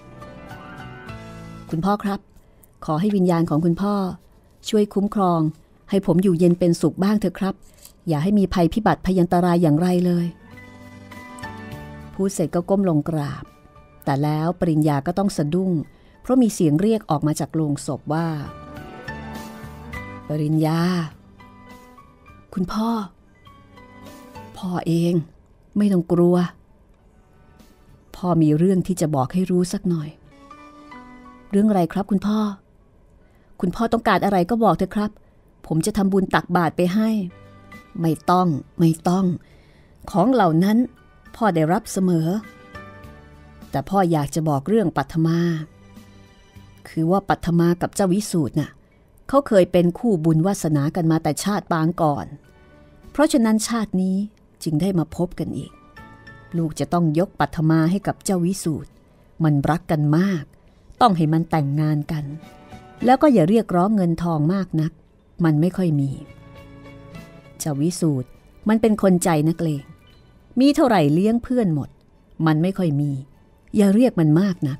คุณพ่อครับขอให้วิญญาณของคุณพ่อช่วยคุ้มครองให้ผมอยู่เย็นเป็นสุขบ้างเถอะครับอย่าให้มีภัยพิบัติพยันตรายอย่างไรเลยพูดเสร็จก็ก้มลงกราบแต่แล้วปริญญาก็ต้องสะดุ้งเพราะมีเสียงเรียกออกมาจากโลงศพว่าปริญญาคุณพ่อพ่อเองไม่ต้องกลัวพ่อมีเรื่องที่จะบอกให้รู้สักหน่อยเรื่องอะไรครับคุณพ่อคุณพ่อต้องการอะไรก็บอกเถอะครับผมจะทำบุญตักบาตรไปให้ไม่ต้องไม่ต้องของเหล่านั้นพ่อได้รับเสมอแต่พ่ออยากจะบอกเรื่องปัทมาคือว่าปัทมากับเจ้าวิสูตรน่ะเขาเคยเป็นคู่บุญวาสนากันมาแต่ชาติปางก่อนเพราะฉะนั้นชาตินี้จึงได้มาพบกันอีกลูกจะต้องยกปัทมาให้กับเจ้าวิสูตรมันรักกันมากต้องให้มันแต่งงานกันแล้วก็อย่าเรียกร้องเงินทองมากนักมันไม่ค่อยมีเจ้าวิสูตรมันเป็นคนใจนักเลงมีเท่าไหร่เลี้ยงเพื่อนหมดมันไม่ค่อยมีอย่าเรียกมันมากนัก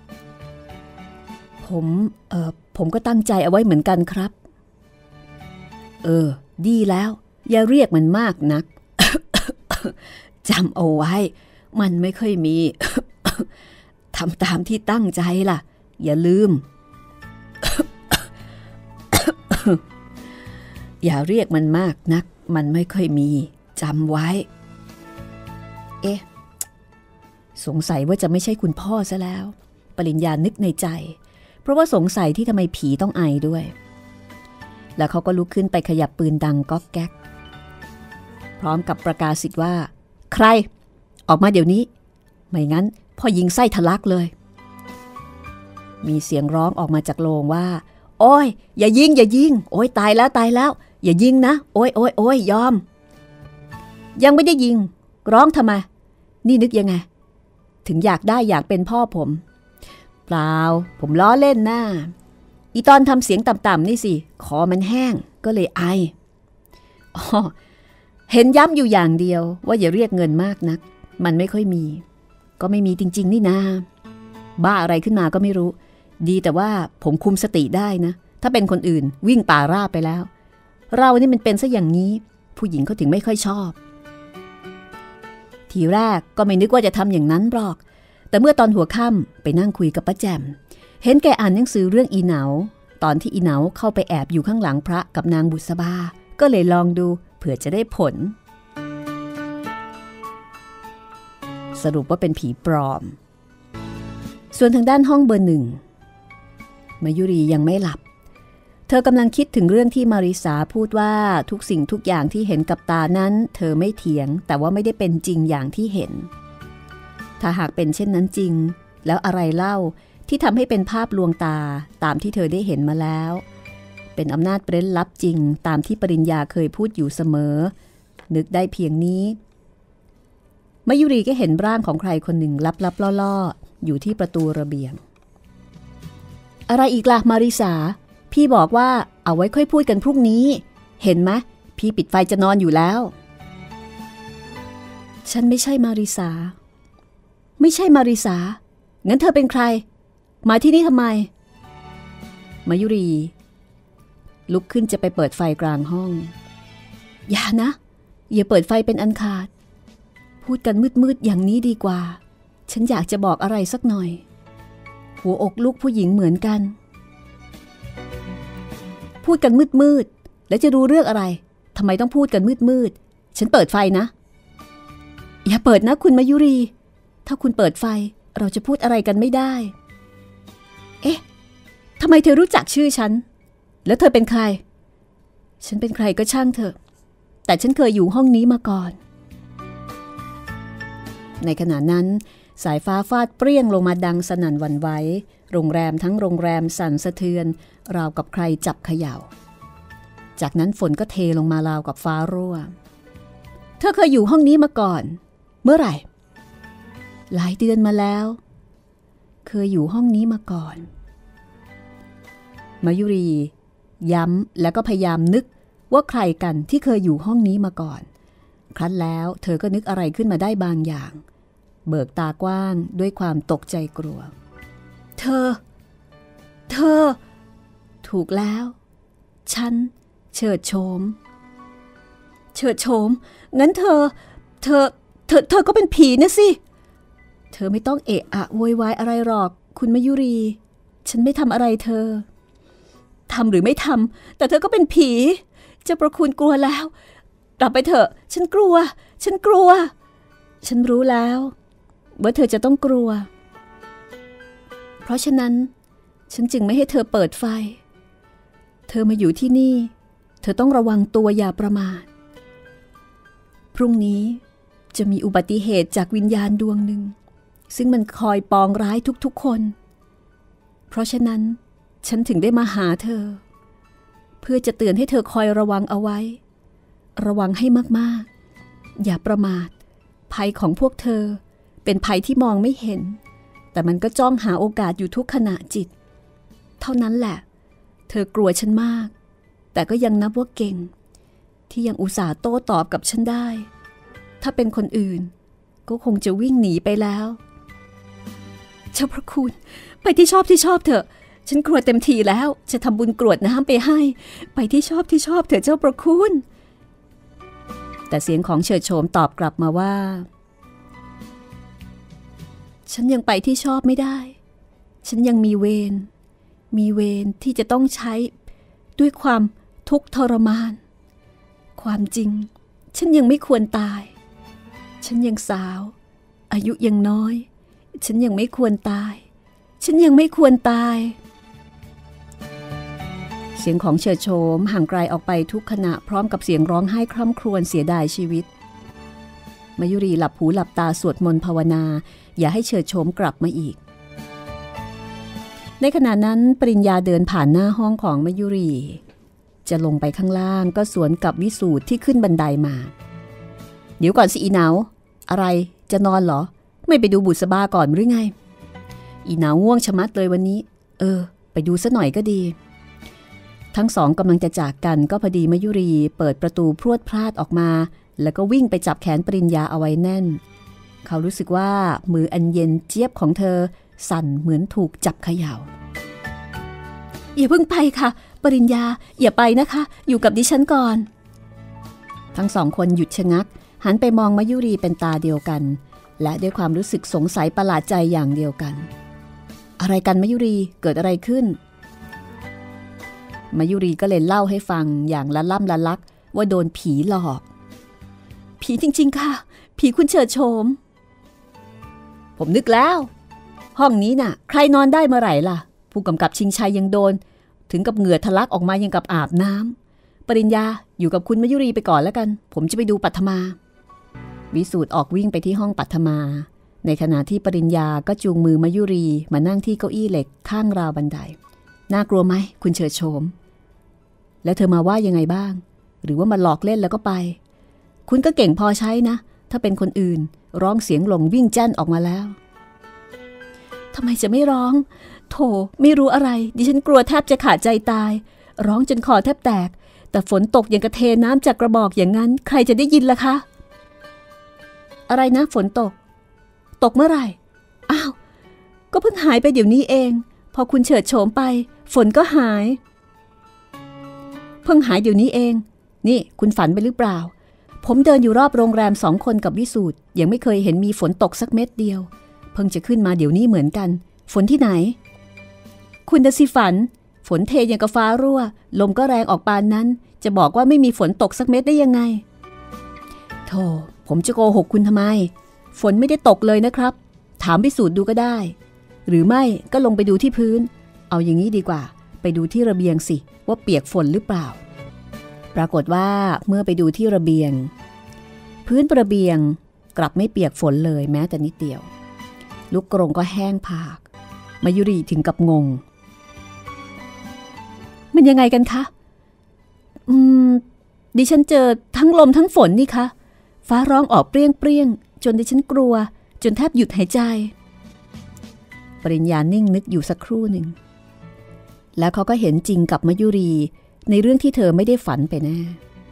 ผมเอ่อผมก็ตั้งใจเอาไว้เหมือนกันครับเออดีแล้วอย่าเรียกมันมากนัก จำเอาไว้มันไม่ค่อยมี ทำตามที่ตั้งใจล่ะอย่าลืม อย่าเรียกมันมากนักมันไม่ค่อยมีจำไว้เอ๊ะสงสัยว่าจะไม่ใช่คุณพ่อซะแล้วปริญญานึกในใจเพราะว่าสงสัยที่ทำไมผีต้องไอด้วยแล้วเขาก็ลุกขึ้นไปขยับปืนดังก๊อกแก๊กพร้อมกับประกาศสิทธิ์ว่าใครออกมาเดี๋ยวนี้ไม่งั้นพ่อยิงไส้ทะลักเลยมีเสียงร้องออกมาจากโรงว่าโอ้ยอย่ายิงอย่ายิงโอ้ยตายแล้วตายแล้วอย่ายิงนะโอ้ยโอ้ยโอ้ยยอมยังไม่ได้ยิงร้องทำไมนี่นึกยังไงถึงอยากได้อยากเป็นพ่อผมเปล่าผมล้อเล่นนะอีตอนทำเสียงต่ำๆนี่สิคอมันแห้งก็เลยไออ๋อเห็นย้ำอยู่อย่างเดียวว่าอย่าเรียกเงินมากนักมันไม่ค่อยมีก็ไม่มีจริงๆนี่นาบ้าอะไรขึ้นมาก็ไม่รู้ดีแต่ว่าผมคุมสติได้นะถ้าเป็นคนอื่นวิ่งป่าราบไปแล้วเรานี่มันเป็นซะอย่างนี้ผู้หญิงเขาถึงไม่ค่อยชอบทีแรกก็ไม่นึกว่าจะทำอย่างนั้นหรอกแต่เมื่อตอนหัวค่ำไปนั่งคุยกับป้าแจ่มเห็นแกอ่านหนังสือเรื่องอีเหนาตอนที่อีเหนาเข้าไปแอบอยู่ข้างหลังพระกับนางบุษบาก็เลยลองดูเผื่อจะได้ผลสรุปว่าเป็นผีปลอมส่วนทางด้านห้องเบอร์หนึ่งมายุรียังไม่หลับเธอกำลังคิดถึงเรื่องที่มาริสาพูดว่าทุกสิ่งทุกอย่างที่เห็นกับตานั้นเธอไม่เถียงแต่ว่าไม่ได้เป็นจริงอย่างที่เห็นถ้าหากเป็นเช่นนั้นจริงแล้วอะไรเล่าที่ทำให้เป็นภาพลวงตาตามที่เธอได้เห็นมาแล้วเป็นอำนาจเร้นลับจริงตามที่ปริญญาเคยพูดอยู่เสมอนึกได้เพียงนี้มายุรีก็เห็นร่างของใครคนหนึ่งลับๆล่อๆอยู่ที่ประตูระเบียงอะไรอีกล่ะมาริสาพี่บอกว่าเอาไว้ค่อยพูดกันพรุ่งนี้เห็นไหมพี่ปิดไฟจะนอนอยู่แล้วฉันไม่ใช่มาริสาไม่ใช่มาริสางั้นเธอเป็นใครมาที่นี่ทำไมมายุรีลุกขึ้นจะไปเปิดไฟกลางห้องอย่านะอย่าเปิดไฟเป็นอันขาดพูดกันมืดๆอย่างนี้ดีกว่าฉันอยากจะบอกอะไรสักหน่อยหัวอกลูกผู้หญิงเหมือนกันพูดกันมืดๆแล้วจะรู้เรื่องอะไรทำไมต้องพูดกันมืดๆฉันเปิดไฟนะอย่าเปิดนะคุณมายุรีถ้าคุณเปิดไฟเราจะพูดอะไรกันไม่ได้เอ๊ะทำไมเธอรู้จักชื่อฉันแล้วเธอเป็นใครฉันเป็นใครก็ช่างเถอะแต่ฉันเคยอยู่ห้องนี้มาก่อนในขณะนั้นสายฟ้าฟาดเปรี้ยงลงมาดังสนั่นหวั่นไหวโรงแรมทั้งโรงแรมสั่นสะเทือนราวกับใครจับเขย่าจากนั้นฝนก็เทลงมาราวกับฟ้ารั่วเธอเคยอยู่ห้องนี้มาก่อนเมื่อไหร่หลายเดือนมาแล้วเคยอยู่ห้องนี้มาก่อนมายุรีย้ำแล้วก็พยายามนึกว่าใครกันที่เคยอยู่ห้องนี้มาก่อนครั้นแล้วเธอก็นึกอะไรขึ้นมาได้บางอย่างเบิกตากว้างด้วยความตกใจกลัวเธอเธอถูกแล้วฉันเฉิดโฉมเฉิดโฉมงั้นเธอเธอเธอเธอก็เป็นผีนะสิเธอไม่ต้องเอะอะโวยวายอะไรหรอกคุณมายุรีฉันไม่ทำอะไรเธอทำหรือไม่ทำแต่เธอก็เป็นผีเจ้าประคุณกลัวแล้วกลับไปเถอะฉันกลัวฉันกลัวฉันรู้แล้วว่าเธอจะต้องกลัวเพราะฉะนั้นฉันจึงไม่ให้เธอเปิดไฟเธอมาอยู่ที่นี่เธอต้องระวังตัวอย่าประมาทพรุ่งนี้จะมีอุบัติเหตุจากวิญญาณดวงหนึ่งซึ่งมันคอยปองร้ายทุกๆคนเพราะฉะนั้นฉันถึงได้มาหาเธอเพื่อจะเตือนให้เธอคอยระวังเอาไว้ระวังให้มากๆอย่าประมาทภัยของพวกเธอเป็นภัยที่มองไม่เห็นแต่มันก็จ้องหาโอกาสอยู่ทุกขณะจิตเท่านั้นแหละเธอกลัวฉันมากแต่ก็ยังนับว่าเก่งที่ยังอุตส่าห์โต้ตอบกับฉันได้ถ้าเป็นคนอื่นก็คงจะวิ่งหนีไปแล้วเจ้าพระคุณไปที่ชอบที่ชอบเถอะฉันกลัวเต็มทีแล้วจะทำบุญกรวดน้ำไปให้ไปที่ชอบที่ชอบเถอะเจ้าพระคุณแต่เสียงของเฉิดโฉมตอบกลับมาว่าฉันยังไปที่ชอบไม่ได้ฉันยังมีเวรมีเวรที่จะต้องใช้ด้วยความทุกข์ทรมานความจริงฉันยังไม่ควรตายฉันยังสาวอายุยังน้อยฉันยังไม่ควรตายฉันยังไม่ควรตายเสียงของเฉิดโฉมห่างไกลออกไปทุกขณะพร้อมกับเสียงร้องไห้คร่ำครวญเสียดายชีวิตมายุรีหลับหูหลับตาสวดมนต์ภาวนาอย่าให้เฉิดโฉมกลับมาอีกในขณะนั้นปริญญาเดินผ่านหน้าห้องของมายุรีจะลงไปข้างล่างก็สวนกับวิสูตรที่ขึ้นบันไดมาเดี๋ยวก่อนสิอีเหนาอะไรจะนอนเหรอไม่ไปดูบุษบาก่อนหรือไงอีเหนาง่วงชะมัดเลยวันนี้เออไปดูซะหน่อยก็ดีทั้งสองกำลังจะจากกันก็พอดีมายุรีเปิดประตูพรวดพลาดออกมาแล้วก็วิ่งไปจับแขนปริญญาเอาไว้แน่นเขารู้สึกว่ามืออันเย็นเจี๊ยบของเธอสั่นเหมือนถูกจับเขย่าอย่าเพิ่งไปค่ะปริญญาอย่าไปนะคะอยู่กับดิฉันก่อนทั้งสองคนหยุดชะงักหันไปมองมายุรีเป็นตาเดียวกันและด้วยความรู้สึกสงสัยประหลาดใจอย่างเดียวกันอะไรกันมายุรีเกิดอะไรขึ้นมายุรีก็เลยเล่าให้ฟังอย่างละล่ำละลักว่าโดนผีหลอกผีจริงๆค่ะผีคุณเฉิดโฉมผมนึกแล้วห้องนี้น่ะใครนอนได้เมื่อไหร่ล่ะผู้กำกับชิงชัยยังโดนถึงกับเหงื่อทะลักออกมายังกับอาบน้ำปริญญาอยู่กับคุณมายุรีไปก่อนแล้วกันผมจะไปดูปัทมาวิสูตรออกวิ่งไปที่ห้องปัทมาในขณะที่ปริญญาก็จูงมือมายุรีมานั่งที่เก้าอี้เหล็กข้างราวบันไดน่ากลัวไหมคุณเฉิดโฉมแล้วเธอมาว่ายังไงบ้างหรือว่ามาหลอกเล่นแล้วก็ไปคุณก็เก่งพอใช้นะถ้าเป็นคนอื่นร้องเสียงหลงวิ่งแจ้นออกมาแล้วทำไมจะไม่ร้องโธ่ไม่รู้อะไรดิฉันกลัวแทบจะขาดใจตายร้องจนคอแทบแตกแต่ฝนตกอย่างกระเทน้ำจากกระบอกอย่างนั้นใครจะได้ยินล่ะคะอะไรนะฝนตกตกเมื่อไหร่อ้าวก็เพิ่งหายไปเดี๋ยวนี้เองพอคุณเฉิดโฉมไปฝนก็หายเพิ่งหายเดี๋ยวนี้เองนี่คุณฝันไปหรือเปล่าผผมเดินอยู่รอบโรงแรมสองคนกับวิสูตรยังไม่เคยเห็นมีฝนตกสักเม็ดเดียวเพิ่งจะขึ้นมาเดี๋ยวนี้เหมือนกันฝนที่ไหนคุณน่ะสิฝันฝนเทอย่างกับฟ้ารั่วลมก็แรงออกปานนั้นจะบอกว่าไม่มีฝนตกสักเม็ดได้ยังไงโธ่ผมจะโกหกคุณทำไมฝนไม่ได้ตกเลยนะครับถามพิสูจน์ดูก็ได้หรือไม่ก็ลงไปดูที่พื้นเอาอย่างนี้ดีกว่าไปดูที่ระเบียงสิว่าเปียกฝนหรือเปล่าปรากฏว่าเมื่อไปดูที่ระเบียงพื้นระเบียงกลับไม่เปียกฝนเลยแม้แต่นิดเดียวลูกกรงก็แห้งผากมายุรีถึงกับงงมันยังไงกันคะอืมดิฉันเจอทั้งลมทั้งฝนนี่คะฟ้าร้องออกเปรี้ยงเปรี้ยงจนดิฉันกลัวจนแทบหยุดหายใจปริญญานิ่งนึกอยู่สักครู่หนึ่งแล้วเขาก็เห็นจริงกับมยุรีในเรื่องที่เธอไม่ได้ฝันไปแน่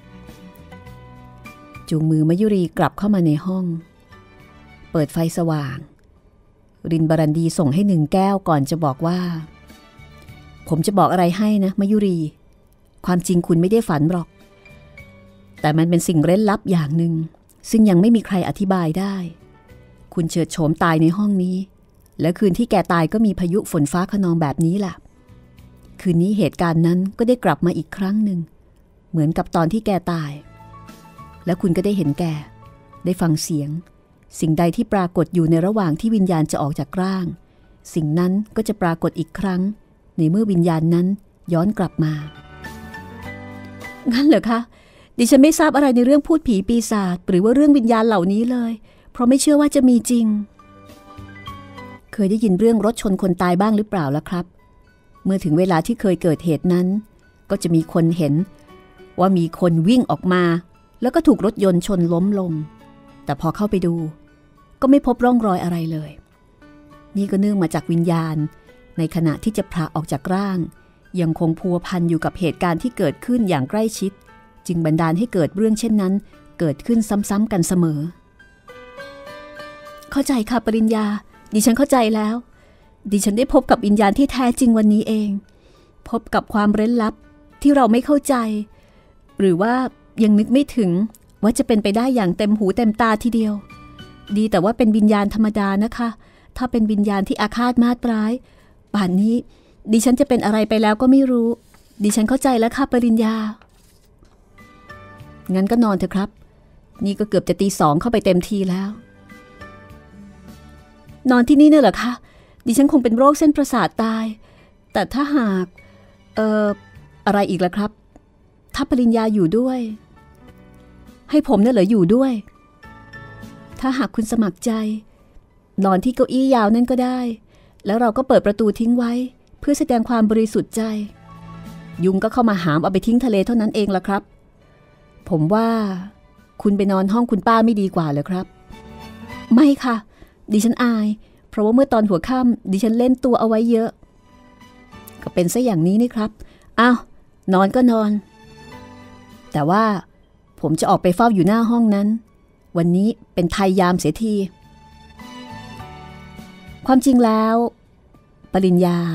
จูงมือมยุรีกลับเข้ามาในห้องเปิดไฟสว่างรินบรันดีส่งให้หนึ่งแก้วก่อนจะบอกว่าผมจะบอกอะไรให้นะมยุรีความจริงคุณไม่ได้ฝันหรอกแต่มันเป็นสิ่งเร้นลับอย่างหนึ่งซึ่งยังไม่มีใครอธิบายได้คุณเฉิดโฉมตายในห้องนี้และคืนที่แกตายก็มีพายุฝนฟ้าคะนองแบบนี้ล่ะคืนนี้เหตุการณ์นั้นก็ได้กลับมาอีกครั้งหนึ่งเหมือนกับตอนที่แกตายและคุณก็ได้เห็นแกได้ฟังเสียงสิ่งใดที่ปรากฏอยู่ในระหว่างที่วิญญาณจะออกจากร่างสิ่งนั้นก็จะปรากฏอีกครั้งในเมื่อวิญญาณนั้นย้อนกลับมางั้นเหรอคะดิฉันไม่ทราบอะไรในเรื่องพูดผีปีศาจหรือว่าเรื่องวิญญาณเหล่านี้เลยเพราะไม่เชื่อว่าจะมีจริงเคยได้ยินเรื่องรถชนคนตายบ้างหรือเปล่าล่ะครับเมื่อถึงเวลาที่เคยเกิดเหตุนั้นก็จะมีคนเห็นว่ามีคนวิ่งออกมาแล้วก็ถูกรถยนต์ชนล้มลงแต่พอเข้าไปดูก็ไม่พบร่องรอยอะไรเลยนี่ก็เนื่องมาจากวิญญาณในขณะที่จะพาออกจากร่างยังคงพัวพันอยู่กับเหตุการณ์ที่เกิดขึ้นอย่างใกล้ชิดจึงบันดาลให้เกิดเรื่องเช่นนั้นเกิดขึ้นซ้ำๆกันเสมอเข้าใจค่ะปริญญาดิฉันเข้าใจแล้วดิฉันได้พบกับวิญญาณที่แท้จริงวันนี้เองพบกับความเร้นลับที่เราไม่เข้าใจหรือว่ายังนึกไม่ถึงว่าจะเป็นไปได้อย่างเต็มหูเต็มตาทีเดียวดีแต่ว่าเป็นวิญญาณธรรมดานะคะถ้าเป็นวิญญาณที่อาฆาตมาตร้ายป่านนี้ดิฉันจะเป็นอะไรไปแล้วก็ไม่รู้ดิฉันเข้าใจแล้วค่ะปริญญางั้นก็นอนเถอะครับนี่ก็เกือบจะตีสองเข้าไปเต็มทีแล้วนอนที่นี่เนี่ยเหรอคะดิฉันคงเป็นโรคเส้นประสาทตายแต่ถ้าหากเอ่ออะไรอีกล่ะครับถ้าปริญญาอยู่ด้วยให้ผมเนี่ยเหรออยู่ด้วยถ้าหากคุณสมัครใจนอนที่เก้าอี้ยาวนั่นก็ได้แล้วเราก็เปิดประตูทิ้งไว้เพื่อแสดงความบริสุทธิ์ใจยุงก็เข้ามาหามเอาไปทิ้งทะเลเท่านั้นเองล่ะครับผมว่าคุณไปนอนห้องคุณป้าไม่ดีกว่าเหรอครับไม่ค่ะดิฉันอายเพราะว่าเมื่อตอนหัวค่ำดิฉันเล่นตัวเอาไว้เยอะก็เป็นซะอย่างนี้นี่ครับอ้าวนอนก็นอนแต่ว่าผมจะออกไปเฝ้าอยู่หน้าห้องนั้นวันนี้เป็นไทยยามเสียทีความจริงแล้วปริญญา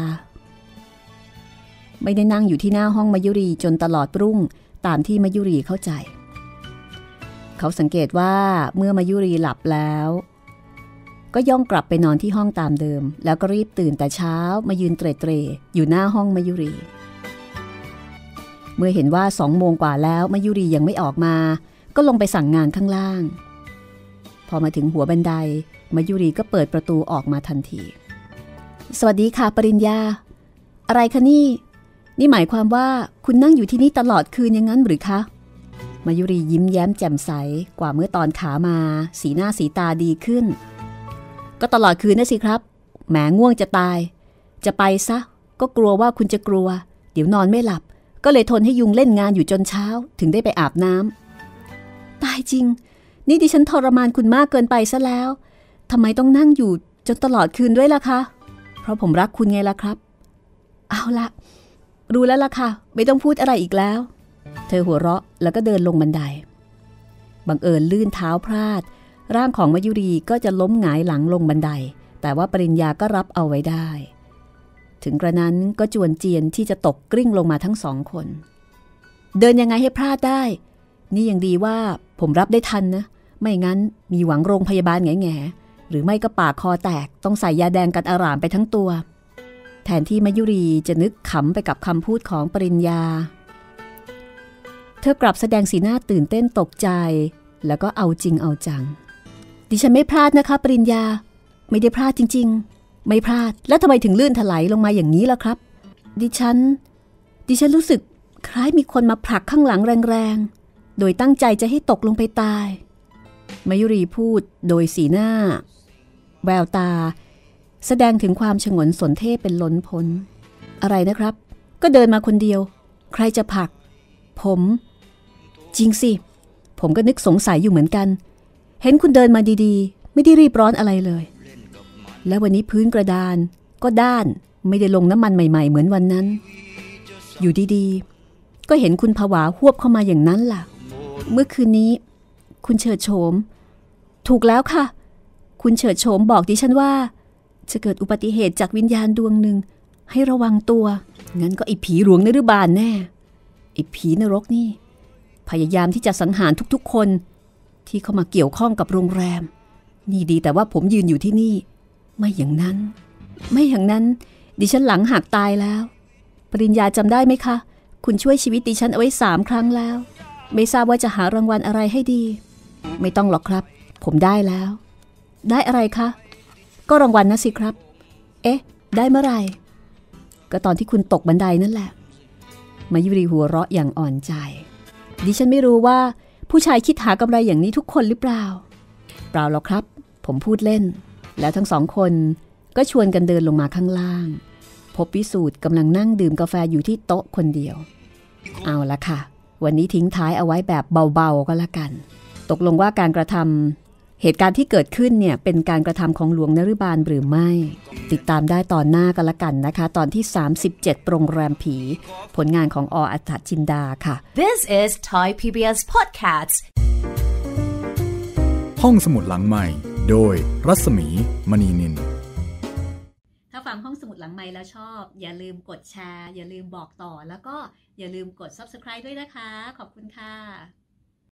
ไม่ได้นั่งอยู่ที่หน้าห้องมยุรีจนตลอดรุ่งตามที่มยุรีเข้าใจเขาสังเกตว่าเมื่อมยุรีหลับแล้วก็ย่องกลับไปนอนที่ห้องตามเดิมแล้วก็รีบตื่นแต่เช้ามายืนเตร่ๆอยู่หน้าห้องมยุรีเมื่อเห็นว่าสองโมงกว่าแล้วมยุรียังไม่ออกมาก็ลงไปสั่งงานข้างล่างพอมาถึงหัวบันไดมยุรีก็เปิดประตูออกมาทันทีสวัสดีค่ะปริญญาอะไรคะนี่นี่หมายความว่าคุณนั่งอยู่ที่นี่ตลอดคืนอย่างนั้นหรือคะมยุรียิ้มแย้มแจ่มใสกว่าเมื่อตอนขามาสีหน้าสีตาดีขึ้นก็ตลอดคืนนะสิครับแหมง่วงจะตายจะไปซะก็กลัวว่าคุณจะกลัวเดี๋ยวนอนไม่หลับก็เลยทนให้ยุงเล่นงานอยู่จนเช้าถึงได้ไปอาบน้ำตายจริงนี่ดิฉันทรมานคุณมากเกินไปซะแล้วทำไมต้องนั่งอยู่จนตลอดคืนด้วยล่ะคะเพราะผมรักคุณไงล่ะครับเอาละรู้แล้วล่ะค่ะไม่ต้องพูดอะไรอีกแล้วเธอหัวเราะแล้วก็เดินลงบันไดบังเอิญลื่นเท้าพลาดร่างของมยุรีก็จะล้มหงายหลังลงบันไดแต่ว่าปริญญาก็รับเอาไว้ได้ถึงกระนั้นก็จวนเจียนที่จะตกกลิ้งลงมาทั้งสองคนเดินยังไงให้พลาดได้นี่ยังดีว่าผมรับได้ทันนะไม่งั้นมีหวังโรงพยาบาลแง่ๆหรือไม่ก็ปากคอแตกต้องใส่ยาแดงกันอร่ามไปทั้งตัวแทนที่มายุรีจะนึกขำไปกับคำพูดของปริญญาเธอกลับแสดงสีหน้าตื่นเต้นตกใจแล้วก็เอาจริงเอาจังดิฉันไม่พลาดนะคะปริญญาไม่ได้พลาดจริงๆไม่พลาดแล้วทำไมถึงลื่นถลายลงมาอย่างนี้ล่ะครับดิฉันดิฉันรู้สึกคล้ายมีคนมาผลักข้างหลังแรงๆโดยตั้งใจจะให้ตกลงไปตายมายุรีพูดโดยสีหน้าแววตาแสดงถึงความฉงนสนเท่เป็นล้นพ้นอะไรนะครับก็เดินมาคนเดียวใครจะผลักผมจริงสิผมก็นึกสงสัยอยู่เหมือนกันเห็นคุณเดินมาดีๆไม่ได้รีบร้อนอะไรเลยแล้ววันนี้พื้นกระดานก็ด้านไม่ได้ลงน้ำมันใหม่ๆเหมือนวันนั้นอยู่ดีๆก็เห็นคุณผวาหวบเข้ามาอย่างนั้นล่ะเมื่อคืนนี้คุณเฉิดโฉมถูกแล้วค่ะคุณเฉิดโฉมบอกดิฉันว่าจะเกิดอุบัติเหตุจากวิญญาณดวงหนึ่งให้ระวังตัวงั้นก็ไอ้ผีหลวงนฤบาลแน่ไอ้ผีนรกนี่พยายามที่จะสังหารทุกๆคนที่เข้ามาเกี่ยวข้องกับโรงแรมนี่ดีแต่ว่าผมยืนอยู่ที่นี่ไม่อย่างนั้นไม่อย่างนั้นดิฉันหลังหักตายแล้วปริญญาจำได้ไหมคะคุณช่วยชีวิตดิฉันเอาไว้สามครั้งแล้วไม่ทราบว่าจะหารางวัลอะไรให้ดีไม่ต้องหรอกครับผมได้แล้วได้อะไรคะก็รางวัลนะสิครับเอ๊ะได้เมื่อไหร่ก็ตอนที่คุณตกบันไดนั่นแหละมายุรีหัวเราะอย่างอ่อนใจดิฉันไม่รู้ว่าผู้ชายคิดหากำไรอย่างนี้ทุกคนหรือเปล่าเปล่าหรอกครับผมพูดเล่นแล้วทั้งสองคนก็ชวนกันเดินลงมาข้างล่างพบวิสูตรกำลังนั่งดื่มกาแฟอยู่ที่โต๊ะคนเดียวเอาละค่ะวันนี้ทิ้งท้ายเอาไว้แบบเบาๆก็แล้วกันตกลงว่าการกระทำเหตุการณ์ที่เกิดขึ้นเนี่ยเป็นการกระทำของหลวงนฤบาลหรือไม่ติดตามได้ตอนหน้ากันละกันนะคะตอนที่สามสิบเจ็ดโรงแรมผีผลงานของอ.อัฏฐจินดาค่ะ This is Thai พี บี เอส Podcast ห้องสมุดหลังใหม่โดยรัศมีมณีนินถ้าฟังห้องสมุดหลังใหม่แล้วชอบอย่าลืมกดแชร์อย่าลืมบอกต่อแล้วก็อย่าลืมกด ซับสไครบ์ ด้วยนะคะขอบคุณค่ะ